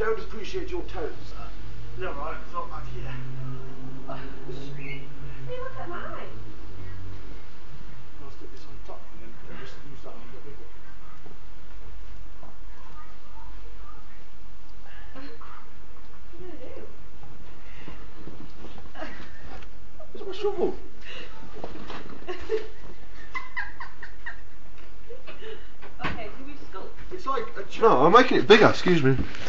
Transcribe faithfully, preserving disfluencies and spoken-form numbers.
don't appreciate your toes, sir. Yeah, right, it's not back here. Hey, look at mine. I'll stick this on top and then, then just use that on the big one. What are you going to do? Where's my shovel? Okay, do we sculpt? It's like a No, I'm making it bigger, excuse me.